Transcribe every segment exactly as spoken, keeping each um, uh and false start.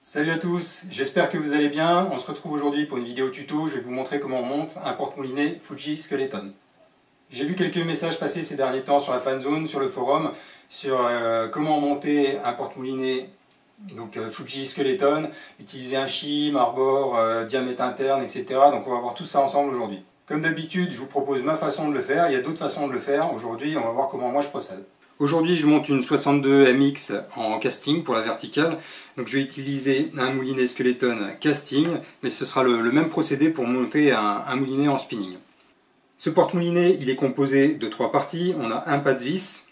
Salut à tous, j'espère que vous allez bien. On se retrouve aujourd'hui pour une vidéo tuto. Je vais vous montrer comment on monte un porte-moulinet Fuji Skeleton. J'ai vu quelques messages passer ces derniers temps sur la fanzone, sur le forum, sur euh, comment monter un porte-moulinet donc euh, Fuji Skeleton, utiliser un shim, arbor, euh, diamètre interne, et cetera. Donc on va voir tout ça ensemble aujourd'hui. Comme d'habitude, je vous propose ma façon de le faire. Il y a d'autres façons de le faire. Aujourd'hui, on va voir comment moi je procède. Aujourd'hui, je monte une soixante-deux M X en casting pour la verticale. Donc je vais utiliser un moulinet Skeleton casting, mais ce sera le, le même procédé pour monter un, un moulinet en spinning. Ce porte-moulinet, il est composé de trois parties. On a un pas de vis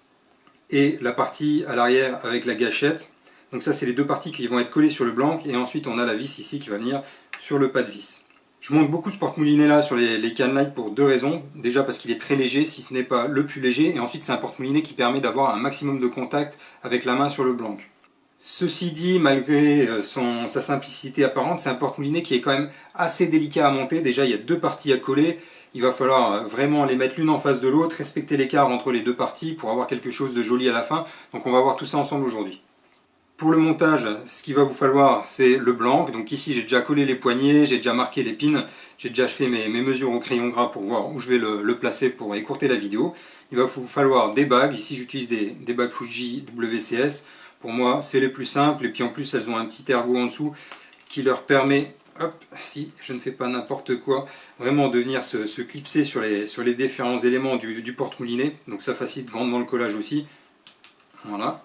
et la partie à l'arrière avec la gâchette. Donc ça, c'est les deux parties qui vont être collées sur le blanc, et ensuite on a la vis ici qui va venir sur le pas de vis. Je monte beaucoup ce porte-moulinet là sur les, les Canlite pour deux raisons. Déjà parce qu'il est très léger, si ce n'est pas le plus léger, et ensuite c'est un porte-moulinet qui permet d'avoir un maximum de contact avec la main sur le blanc. Ceci dit, malgré son, sa simplicité apparente, c'est un porte-moulinet qui est quand même assez délicat à monter. Déjà, il y a deux parties à coller. Il va falloir vraiment les mettre l'une en face de l'autre, respecter l'écart entre les deux parties pour avoir quelque chose de joli à la fin. Donc on va voir tout ça ensemble aujourd'hui. Pour le montage, ce qu'il va vous falloir, c'est le blanc. Donc ici, j'ai déjà collé les poignées, j'ai déjà marqué les pins, j'ai déjà fait mes, mes mesures au crayon gras pour voir où je vais le, le placer pour écourter la vidéo. Il va vous falloir des bagues. Ici, j'utilise des, des bagues Fuji W C S. Pour moi, c'est les plus simples. Et puis en plus, elles ont un petit ergot en dessous qui leur permet, hop, si je ne fais pas n'importe quoi, vraiment de venir se, se clipser sur les, sur les différents éléments du, du porte-moulinet. Donc ça facilite grandement le collage aussi. Voilà.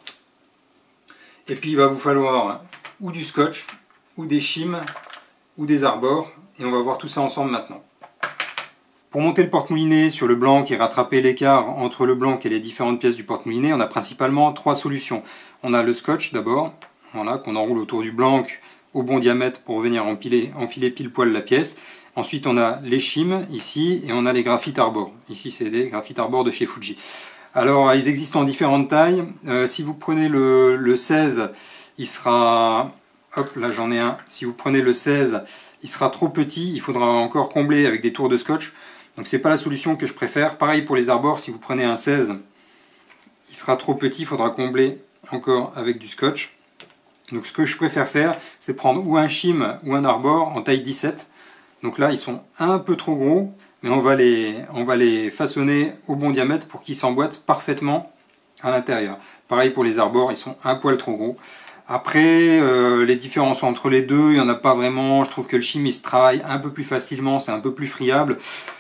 Et puis il va vous falloir ou du scotch, ou des shims, ou des arbors, et on va voir tout ça ensemble maintenant. Pour monter le porte-moulinet sur le blanc et rattraper l'écart entre le blanc et les différentes pièces du porte-moulinet, on a principalement trois solutions. On a le scotch d'abord, voilà, qu'on enroule autour du blanc au bon diamètre pour venir empiler, enfiler pile poil la pièce. Ensuite on a les shims ici, et on a les graphites arbor. Ici c'est des graphites arbor de chez Fuji. Alors, ils existent en différentes tailles. Euh, si vous prenez le, le seize, il sera... Hop, là j'en ai un. Si vous prenez le seize, il sera trop petit. Il faudra encore combler avec des tours de scotch. Donc, c'est pas la solution que je préfère. Pareil pour les arbors. Si vous prenez un seize, il sera trop petit. Il faudra combler encore avec du scotch. Donc, ce que je préfère faire, c'est prendre ou un shim ou un arbor en taille dix-sept. Donc là, ils sont un peu trop gros. Mais on va, les, on va les façonner au bon diamètre pour qu'ils s'emboîtent parfaitement à l'intérieur. Pareil pour les arbors, ils sont un poil trop gros. Après, euh, les différences entre les deux, il n'y en a pas vraiment. Je trouve que le shim il se travaille un peu plus facilement, c'est un peu plus friable.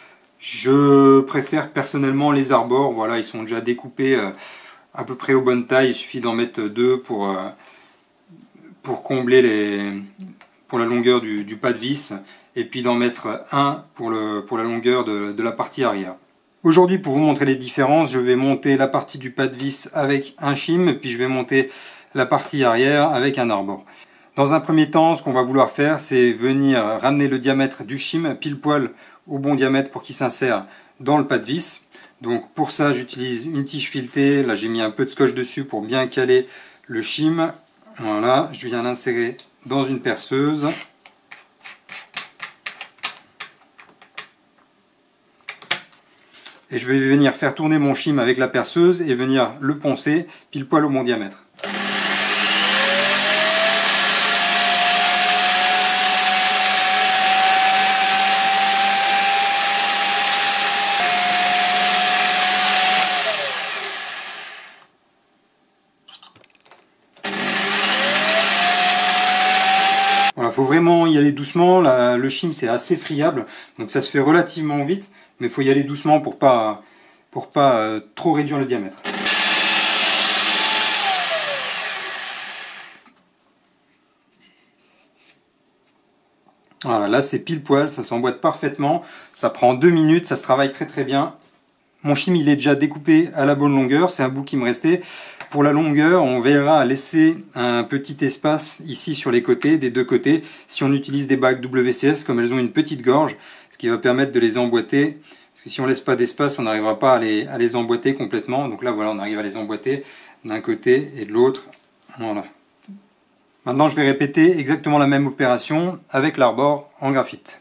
Je préfère personnellement les arbors. Voilà, ils sont déjà découpés euh, à peu près aux bonnes tailles. Il suffit d'en mettre deux pour, euh, pour combler les, pour la longueur du, du pas de vis. Et puis d'en mettre un pour, le, pour la longueur de, de la partie arrière. Aujourd'hui, pour vous montrer les différences, je vais monter la partie du pas de vis avec un shim, et puis je vais monter la partie arrière avec un arbor. Dans un premier temps, ce qu'on va vouloir faire, c'est venir ramener le diamètre du shim pile poil au bon diamètre pour qu'il s'insère dans le pas de vis. Donc pour ça, j'utilise une tige filetée. Là, j'ai mis un peu de scotch dessus pour bien caler le shim. Voilà, je viens l'insérer dans une perceuse. Et je vais venir faire tourner mon shim avec la perceuse et venir le poncer pile poil au bon diamètre. Voilà, faut vraiment y aller doucement. La, le shim c'est assez friable, donc ça se fait relativement vite. Mais il faut y aller doucement pour pas, pour pas euh, trop réduire le diamètre. Voilà, là c'est pile poil, ça s'emboîte parfaitement. Ça prend deux minutes, ça se travaille très très bien. Mon shim il est déjà découpé à la bonne longueur, c'est un bout qui me restait. Pour la longueur, on verra laisser un petit espace ici sur les côtés, des deux côtés, si on utilise des bagues W C S, comme elles ont une petite gorge, ce qui va permettre de les emboîter. Parce que si on laisse pas d'espace, on n'arrivera pas à les, à les emboîter complètement. Donc là, voilà, on arrive à les emboîter d'un côté et de l'autre. Voilà. Maintenant, je vais répéter exactement la même opération avec l'arbor en graphite.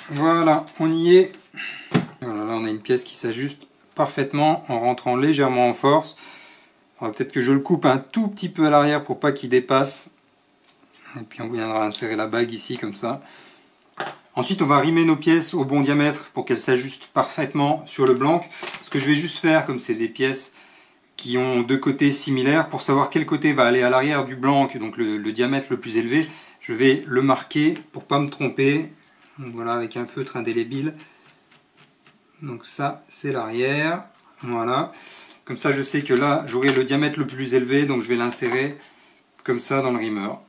Voilà, on y est. Voilà, là on a une pièce qui s'ajuste parfaitement en rentrant légèrement en force. Peut-être que je le coupe un tout petit peu à l'arrière pour pas qu'il dépasse. Et puis on viendra insérer la bague ici comme ça. Ensuite on va rimer nos pièces au bon diamètre pour qu'elles s'ajustent parfaitement sur le blanc. Ce que je vais juste faire, comme c'est des pièces qui ont deux côtés similaires, pour savoir quel côté va aller à l'arrière du blanc, donc le, le diamètre le plus élevé, je vais le marquer pour pas me tromper. Donc voilà, avec un feutre indélébile. Donc ça c'est l'arrière. Voilà. Comme ça je sais que là j'aurai le diamètre le plus élevé, donc je vais l'insérer comme ça dans le rimeur.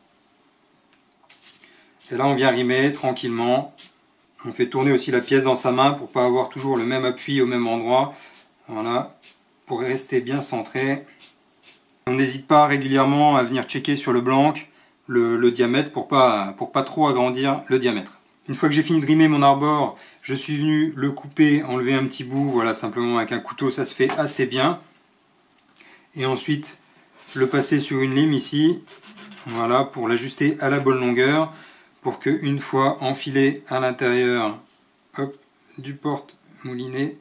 Et là on vient rimer tranquillement. On fait tourner aussi la pièce dans sa main pour pas avoir toujours le même appui au même endroit. Voilà, pour rester bien centré. On n'hésite pas régulièrement à venir checker sur le blanc le, le diamètre pour pas, pour pas trop agrandir le diamètre. Une fois que j'ai fini de rimer mon arbor, je suis venu le couper, enlever un petit bout, voilà, simplement avec un couteau, ça se fait assez bien. Et ensuite le passer sur une lime ici, voilà, pour l'ajuster à la bonne longueur, pour que une fois enfilé à l'intérieur du porte-moulinet,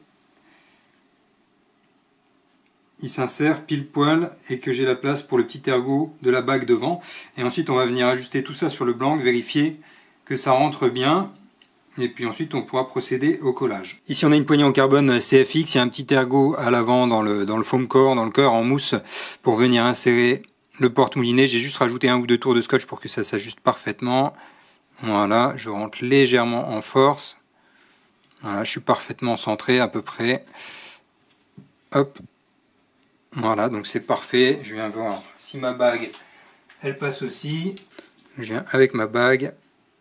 il s'insère pile poil et que j'ai la place pour le petit ergot de la bague devant. Et ensuite on va venir ajuster tout ça sur le blanc, vérifier que ça rentre bien. Et puis ensuite on pourra procéder au collage. Ici on a une poignée en carbone C F X, il y a un petit ergot à l'avant dans le, dans le foam core, dans le cœur en mousse, pour venir insérer le porte-moulinet. J'ai juste rajouté un ou deux tours de scotch pour que ça s'ajuste parfaitement. Voilà, je rentre légèrement en force. Voilà, je suis parfaitement centré à peu près. Hop. Voilà, donc c'est parfait. Je viens voir si ma bague, elle passe aussi. Je viens avec ma bague.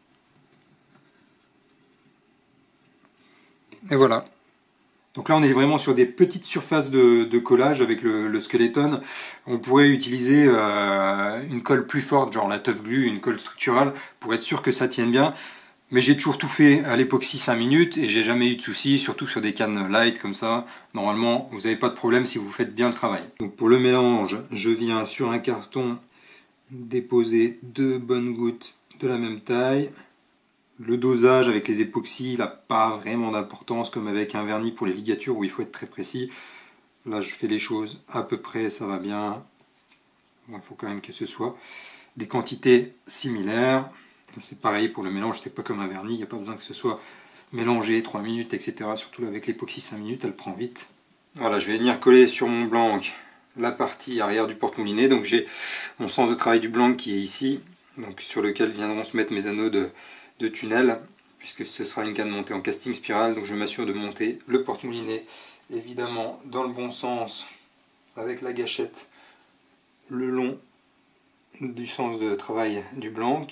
Et voilà. Donc là on est vraiment sur des petites surfaces de, de collage avec le, le skeleton. On pourrait utiliser euh, une colle plus forte, genre la Tough Glue, une colle structurale, pour être sûr que ça tienne bien. Mais j'ai toujours tout fait à l'époxy cinq minutes et j'ai jamais eu de soucis, surtout sur des cannes light comme ça. Normalement vous n'avez pas de problème si vous faites bien le travail. Donc pour le mélange, je viens sur un carton déposer deux bonnes gouttes de la même taille. Le dosage avec les époxys, il n'a pas vraiment d'importance comme avec un vernis pour les ligatures où il faut être très précis. Là je fais les choses à peu près, ça va bien. Il faut quand même que ce soit des quantités similaires. C'est pareil pour le mélange, c'est pas comme un vernis, il n'y a pas besoin que ce soit mélangé trois minutes, et cetera. Surtout avec l'époxy cinq minutes, elle prend vite. Voilà, je vais venir coller sur mon blanc la partie arrière du porte-moulinet. Donc j'ai mon sens de travail du blanc qui est ici, donc sur lequel viendront se mettre mes anneaux de de tunnel, puisque ce sera une canne montée en casting spirale. Donc je m'assure de monter le porte-moulinet évidemment dans le bon sens avec la gâchette le long du sens de travail du blanc.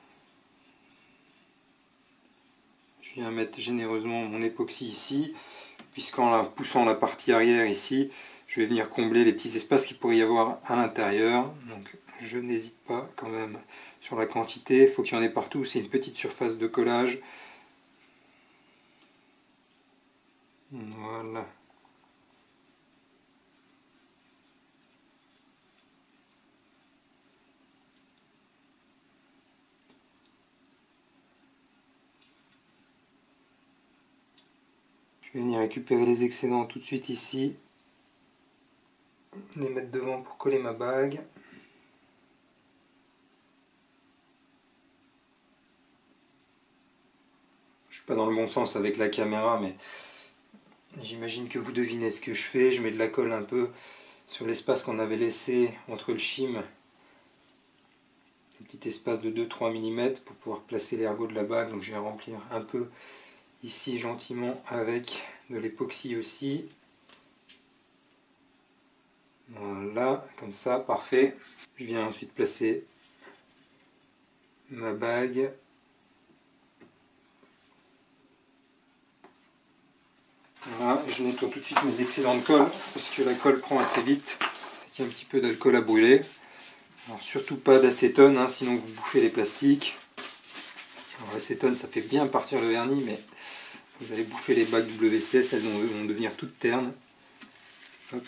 Je viens mettre généreusement mon époxy ici, puisqu'en la poussant la partie arrière ici, je vais venir combler les petits espaces qu'il pourrait y avoir à l'intérieur. Donc je n'hésite pas quand même sur la quantité, il faut qu'il y en ait partout, c'est une petite surface de collage. Voilà. Je vais venir récupérer les excédents tout de suite ici, les mettre devant pour coller ma bague. Pas dans le bon sens avec la caméra, mais j'imagine que vous devinez ce que je fais. Je mets de la colle un peu sur l'espace qu'on avait laissé entre le shim, un petit espace de deux à trois millimètres pour pouvoir placer l'ergot de la bague. Donc je vais remplir un peu ici gentiment avec de l'époxy aussi. Voilà, comme ça, parfait. Je viens ensuite placer ma bague. Voilà, je nettoie tout de suite mes excédents de colle parce que la colle prend assez vite et qu'il y a un petit peu d'alcool à brûler. Alors, surtout pas d'acétone, hein, sinon vous bouffez les plastiques. L'acétone ça fait bien partir le vernis, mais vous allez bouffer les bagues W C S, elles vont, vont devenir toutes ternes. Hop.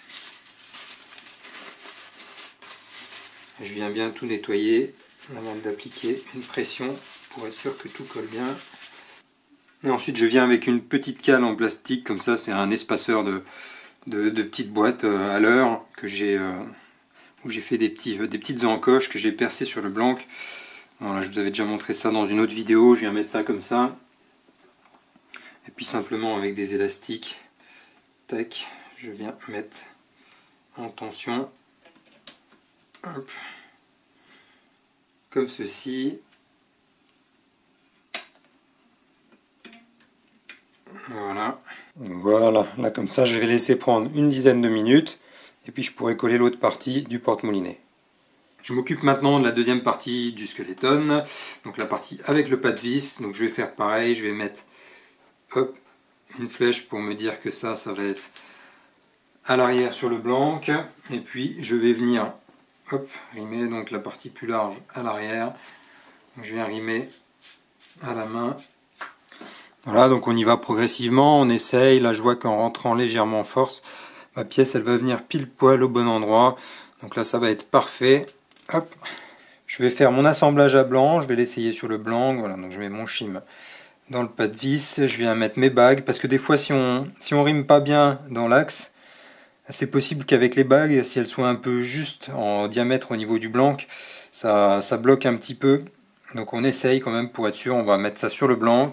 Je viens bien tout nettoyer avant d'appliquer une pression pour être sûr que tout colle bien. Et ensuite je viens avec une petite cale en plastique, comme ça c'est un espaceur de, de, de petites boîtes à l'heure que j'ai euh, où j'ai fait des, petits, des petites encoches que j'ai percées sur le blanc. Voilà, je vous avais déjà montré ça dans une autre vidéo, je viens mettre ça comme ça. Et puis simplement avec des élastiques, tac, je viens mettre en tension. Hop. Comme ceci. Voilà. Voilà, là comme ça je vais laisser prendre une dizaine de minutes et puis je pourrai coller l'autre partie du porte-moulinet. Je m'occupe maintenant de la deuxième partie du skeleton, donc la partie avec le pas de vis. Donc je vais faire pareil, je vais mettre hop, une flèche pour me dire que ça, ça va être à l'arrière sur le blanc. Et puis je vais venir hop, rimer donc la partie plus large à l'arrière. Je viens rimer à la main. Voilà, donc on y va progressivement, on essaye. Là je vois qu'en rentrant légèrement en force, ma pièce elle va venir pile poil au bon endroit. Donc là ça va être parfait. Hop. Je vais faire mon assemblage à blanc, je vais l'essayer sur le blanc. Voilà, donc je mets mon shim dans le pas de vis, je viens mettre mes bagues, parce que des fois si on si on rime pas bien dans l'axe, c'est possible qu'avec les bagues, si elles soient un peu justes en diamètre au niveau du blanc, ça, ça bloque un petit peu. Donc on essaye quand même pour être sûr, on va mettre ça sur le blanc.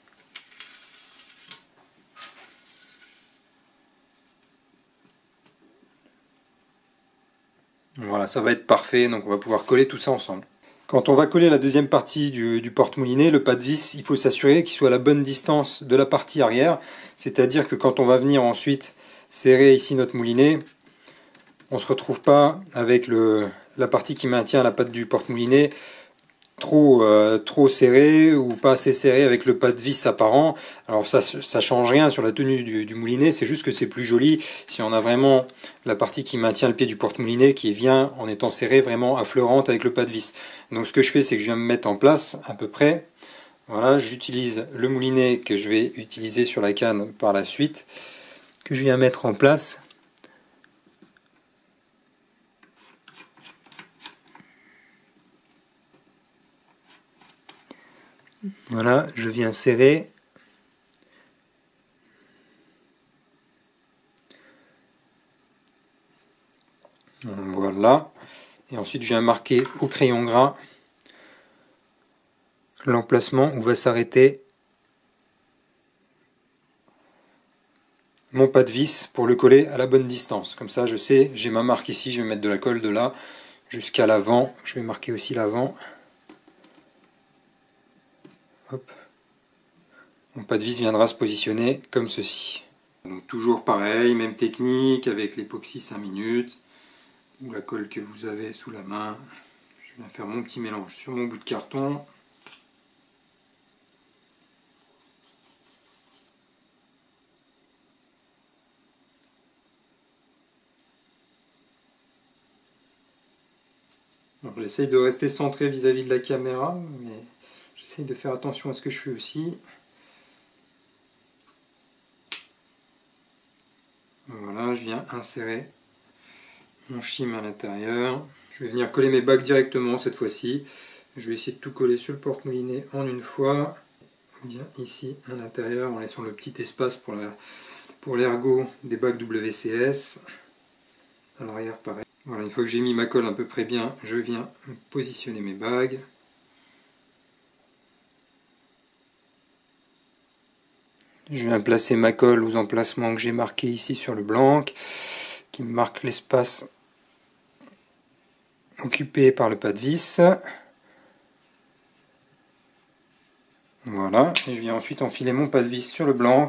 Voilà, ça va être parfait, donc on va pouvoir coller tout ça ensemble. Quand on va coller la deuxième partie du, du porte-moulinet, le pas de vis, il faut s'assurer qu'il soit à la bonne distance de la partie arrière. C'est-à-dire que quand on va venir ensuite serrer ici notre moulinet, on ne se retrouve pas avec le, la partie qui maintient la patte du porte-moulinet trop, euh, trop serré ou pas assez serré avec le pas de vis apparent. Alors ça ça change rien sur la tenue du, du moulinet, c'est juste que c'est plus joli si on a vraiment la partie qui maintient le pied du porte-moulinet qui vient en étant serré vraiment affleurante avec le pas de vis. Donc ce que je fais, c'est que je viens me mettre en place à peu près. Voilà, j'utilise le moulinet que je vais utiliser sur la canne par la suite, que je viens mettre en place. Voilà, je viens serrer. Voilà. Et ensuite, je viens marquer au crayon gras l'emplacement où va s'arrêter mon pas de vis pour le coller à la bonne distance. Comme ça, je sais, j'ai ma marque ici, je vais mettre de la colle de là jusqu'à l'avant. Je vais marquer aussi l'avant. Hop. Mon pas de vis viendra se positionner comme ceci. Donc toujours pareil, même technique avec l'époxy cinq minutes ou la colle que vous avez sous la main. Je viens faire mon petit mélange sur mon bout de carton. J'essaye de rester centré vis-à-vis de la caméra, mais j'essaye de faire attention à ce que je fais aussi. Voilà, je viens insérer mon shim à l'intérieur. Je vais venir coller mes bagues directement cette fois-ci. Je vais essayer de tout coller sur le porte-moulinet en une fois. Bien ici à l'intérieur, en laissant le petit espace pour la, pour l'ergot des bagues W C S. À l'arrière, pareil. Voilà, une fois que j'ai mis ma colle à peu près bien, je viens positionner mes bagues. Je viens placer ma colle aux emplacements que j'ai marqués ici sur le blanc, qui me marque l'espace occupé par le pas de vis. Voilà, et je viens ensuite enfiler mon pas de vis sur le blanc.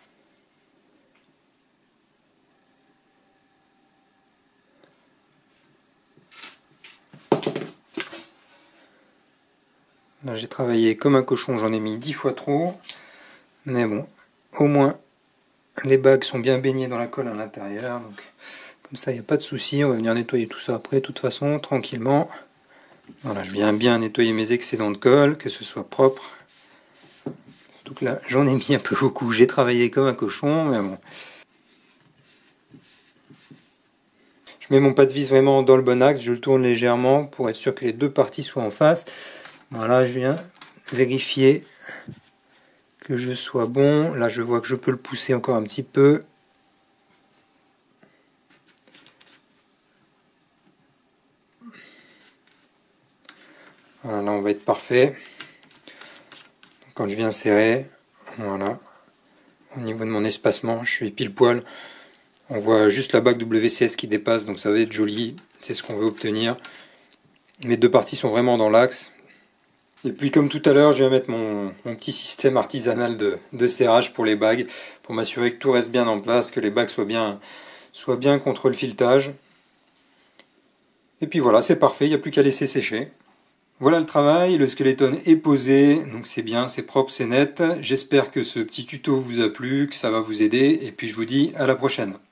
Là j'ai travaillé comme un cochon, j'en ai mis dix fois trop. Mais bon, au moins les bagues sont bien baignées dans la colle à l'intérieur. Donc comme ça il n'y a pas de souci, on va venir nettoyer tout ça après, de toute façon, tranquillement. Voilà, je viens bien nettoyer mes excédents de colle, que ce soit propre. Donc là j'en ai mis un peu beaucoup, j'ai travaillé comme un cochon, mais bon. Je mets mon pas de vis vraiment dans le bon axe, je le tourne légèrement pour être sûr que les deux parties soient en face. Voilà, je viens vérifier que que je sois bon. Là je vois que je peux le pousser encore un petit peu. Voilà, là on va être parfait. Quand je viens serrer, voilà, au niveau de mon espacement, je suis pile poil. On voit juste la bague W C S qui dépasse, donc ça va être joli, c'est ce qu'on veut obtenir. Mes deux parties sont vraiment dans l'axe. Et puis comme tout à l'heure, je vais mettre mon, mon petit système artisanal de, de serrage pour les bagues, pour m'assurer que tout reste bien en place, que les bagues soient bien, soient bien contre le filetage. Et puis voilà, c'est parfait, il n'y a plus qu'à laisser sécher. Voilà le travail, le skeleton est posé, donc c'est bien, c'est propre, c'est net. J'espère que ce petit tuto vous a plu, que ça va vous aider, et puis je vous dis à la prochaine.